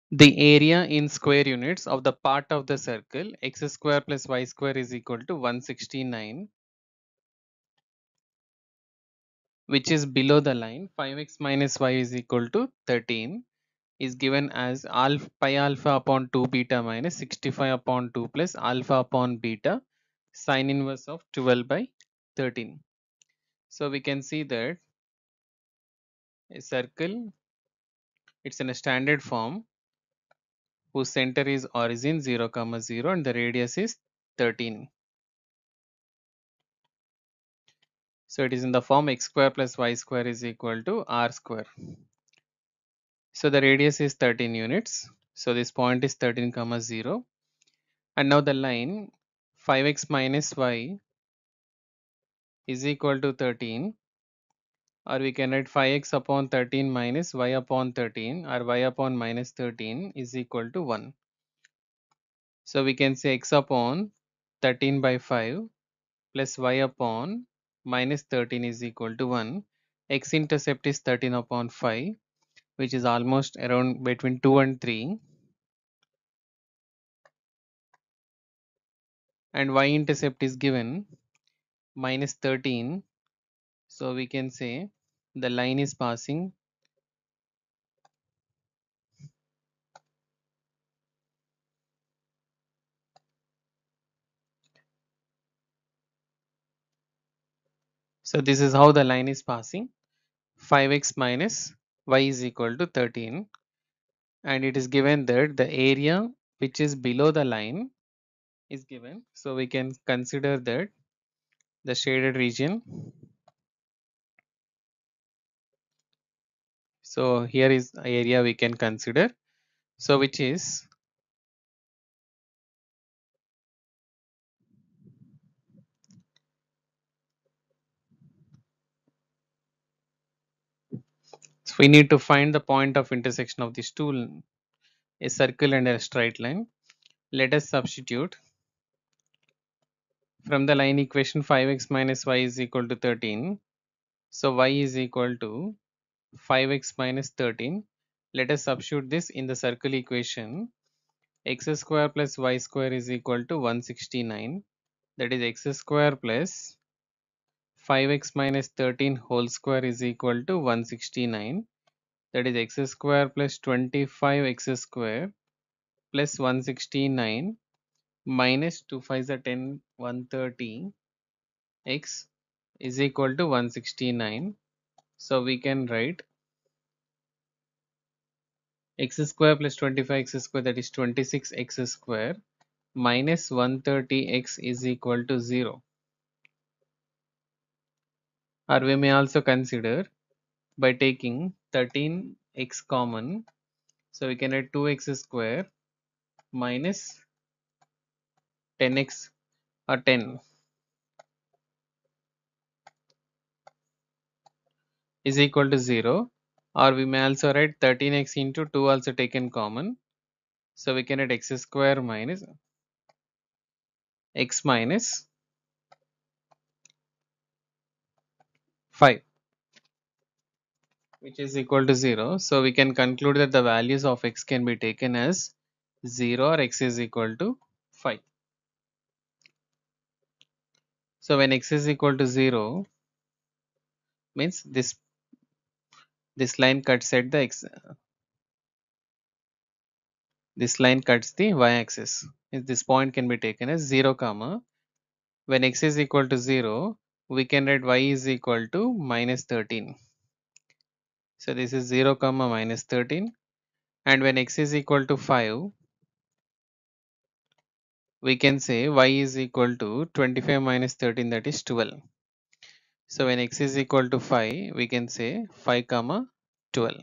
The area in square units of the part of the circle x square plus y square is equal to 169, which is below the line 5x minus y is equal to 13, is given as pi alpha upon 2 beta minus 65 upon 2 plus alpha upon beta sine inverse of 12 by 13. So we can see that a circle, it's in a standard form whose center is origin 0 comma 0 and the radius is 13. So it is in the form x square plus y square is equal to r square. So the radius is 13 units. So this point is 13 comma 0. And now the line 5x minus y is equal to 13, or we can write 5x upon 13 minus y upon 13, or y upon minus 13 is equal to 1. So we can say x upon 13 by 5 plus y upon minus 13 is equal to 1. X intercept is 13 upon 5, which is almost around between 2 and 3, and y intercept is given minus 13. So we can say the line is passing so this is how the line is passing. 5x minus y is equal to 13, and it is given that the area which is below the line is given. So we can consider that the shaded region. So here is area we can consider. So which is so we need to find the point of intersection of these two, a circle and a straight line. Let us substitute from the line equation 5x minus y is equal to 13. So y is equal to 5x minus 13. Let us substitute this in the circle equation. X square plus y square is equal to 169. That is x square plus 5x minus 13 whole square is equal to 169. That is x square plus 25x square plus 169 minus 2 5 is 10, 130 x is equal to 169. So we can write x square plus 25x square, that is 26x square, minus 130x is equal to 0. Or we may also consider by taking 13x common. So we can write 2x square minus 10x or 10 is equal to 0. Or we may also write 13x into 2 also taken common. So we can write x square minus x minus 5, which is equal to 0. So we can conclude that the values of x can be taken as 0 or x is equal to 5. So when x is equal to 0 means this line cuts at the x, this line cuts the y axis. This point can be taken as 0 comma. When x is equal to 0, we can write y is equal to minus 13. So this is 0 comma minus 13, and when x is equal to 5, we can say y is equal to 25 minus 13, that is 12. So when x is equal to 5, we can say 5 comma 12.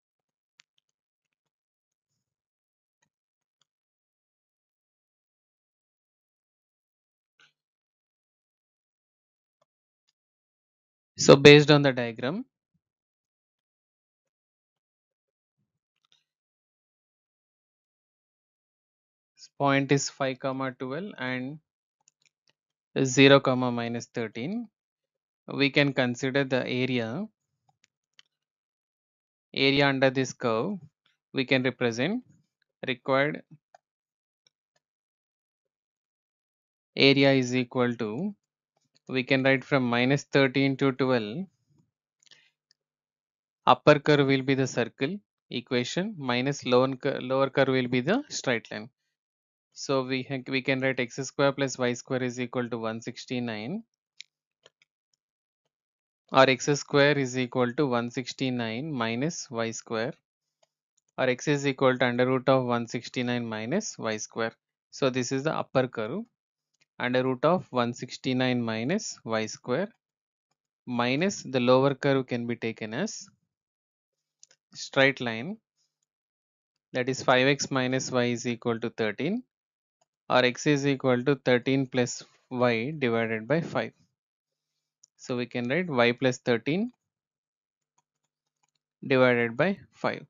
So based on the diagram, point is 5 comma 12 and 0 comma minus 13. We can consider the area under this curve. We can represent required area is equal to, we can write from minus 13 to 12, upper curve will be the circle equation minus lower curve will be the straight line. So we can write x square plus y square is equal to 169, or x square is equal to 169 minus y square, or x is equal to under root of 169 minus y square. So this is the upper curve, under root of 169 minus y square, minus the lower curve can be taken as straight line, that is 5x minus y is equal to 13, or x is equal to 13 plus y divided by 5. So we can write y plus 13 divided by 5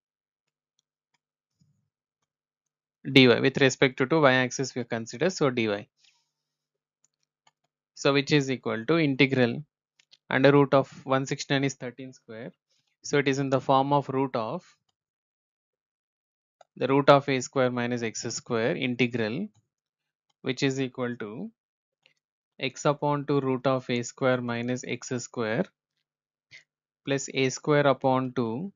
dy. With respect to y axis we consider, so dy. So which is equal to integral under root of 169 is 13 square. So it is in the form of root of the root of a square minus x square integral, which is equal to x upon 2 root of a square minus x square plus a square upon 2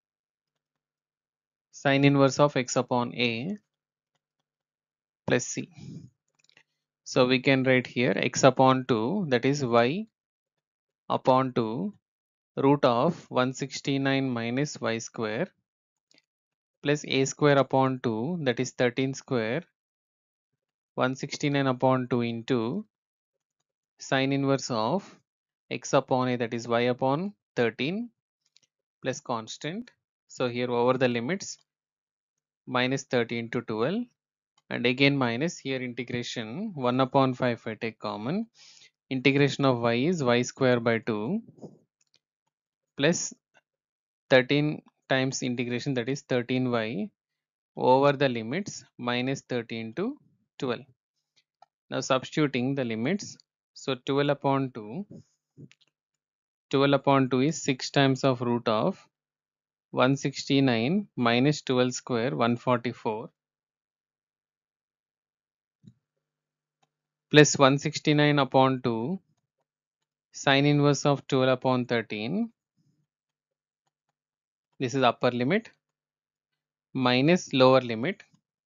sin inverse of x upon a plus c. So we can write here x upon 2, that is y upon 2 root of 169 minus y square plus a square upon 2, that is 13 square 169 upon 2 into sin inverse of x upon a, that is y upon 13 plus constant. So here over the limits minus 13 to 12, and again minus, here integration 1 upon 5 if I take common, integration of y is y square by 2 plus 13 times integration, that is 13y over the limits minus 13 to 12. Now substituting the limits, so 12 upon 2 is 6 times of root of 169 minus 12 square 144 plus 169 upon 2 sin inverse of 12 upon 13, this is upper limit, minus lower limit,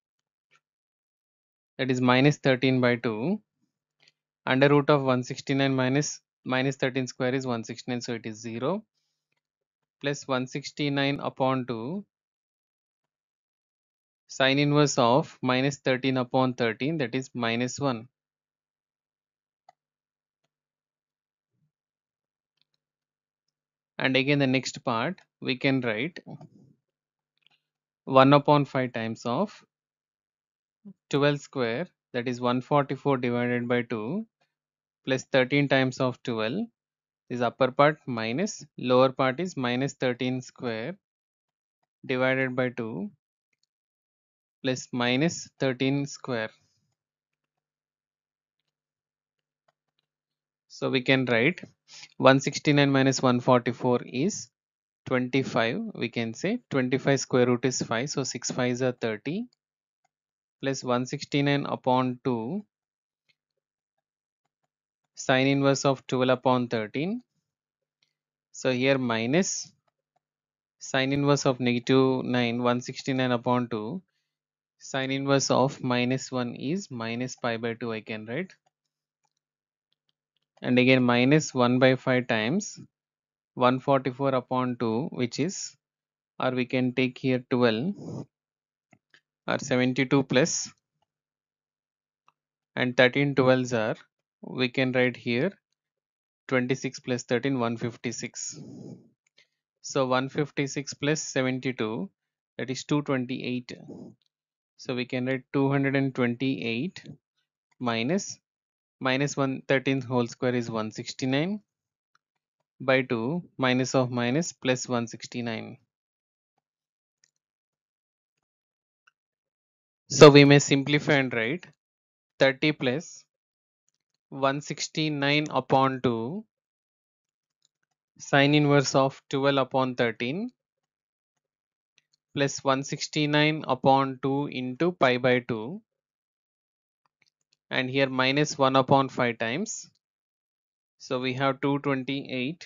that is minus 13 by 2, under root of 169 minus 13 square is 169, so it is 0, plus 169 upon 2 sin inverse of minus 13 upon 13, that is minus 1. And again the next part we can write 1 upon 5 times of 12 square, that is 144 divided by 2 plus 13 times of 12, this upper part minus lower part is minus 13 square divided by 2 plus minus 13 square. So we can write 169 minus 144 is 25. We can say 25 square root is 5, so 6 5s are 30 plus 169 upon 2 sin inverse of 12 upon 13. So here minus sin inverse of negative 9, 169 upon 2, sin inverse of minus 1 is minus pi by 2 I can write, and again minus 1 by 5 times 144 upon 2, which is, or we can take here 12 or 72 plus, and 13 12s are, we can write here 26 plus 13 156. So 156 plus 72, that is 228. So we can write 228 minus 113 whole square is 169 by 2 minus of minus plus 169. So we may simplify and write 30 plus 169 upon 2 sin inverse of 12 upon 13 plus 169 upon 2 into pi by 2, and here minus 1 upon 5 times. So we have 228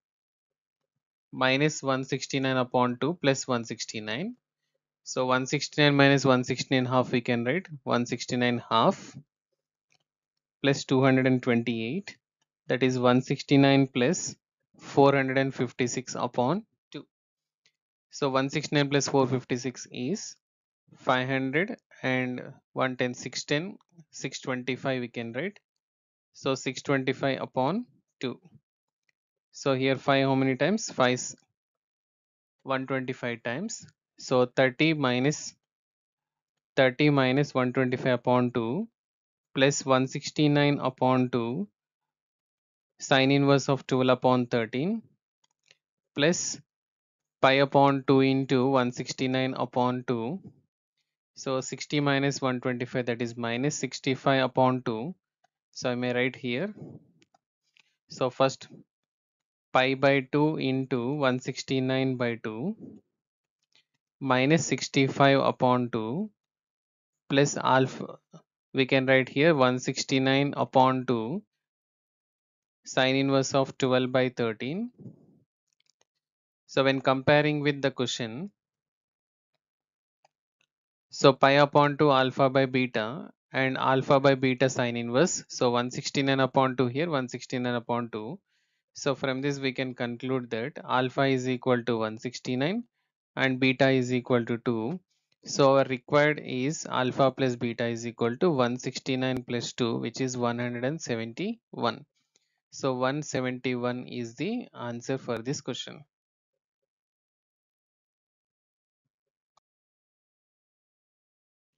minus 169 upon 2 plus 169. So 169 minus 169 half we can write 169 half plus 228, that is 169 plus 456 upon 2. So 169 plus 456 is 500, and 110 610 625 we can write. So 625 upon 2. So here 5 how many times? 5 125 times. So 30 minus 125 upon 2 plus 169 upon 2 sine inverse of 12 upon 13 plus pi upon 2 into 169 upon 2. So 60 minus 125, that is minus 65 upon 2. So I may write here. So first pi by 2 into 169 by 2 minus 65 upon 2 plus alpha, we can write here 169 upon 2 sine inverse of 12 by 13. So when comparing with the question, so pi upon 2 alpha by beta and alpha by beta sine inverse. So 169 upon 2 here, 169 upon 2. So from this we can conclude that alpha is equal to 169 and beta is equal to 2. So our required is alpha plus beta is equal to 169 plus 2, which is 171. So 171 is the answer for this question.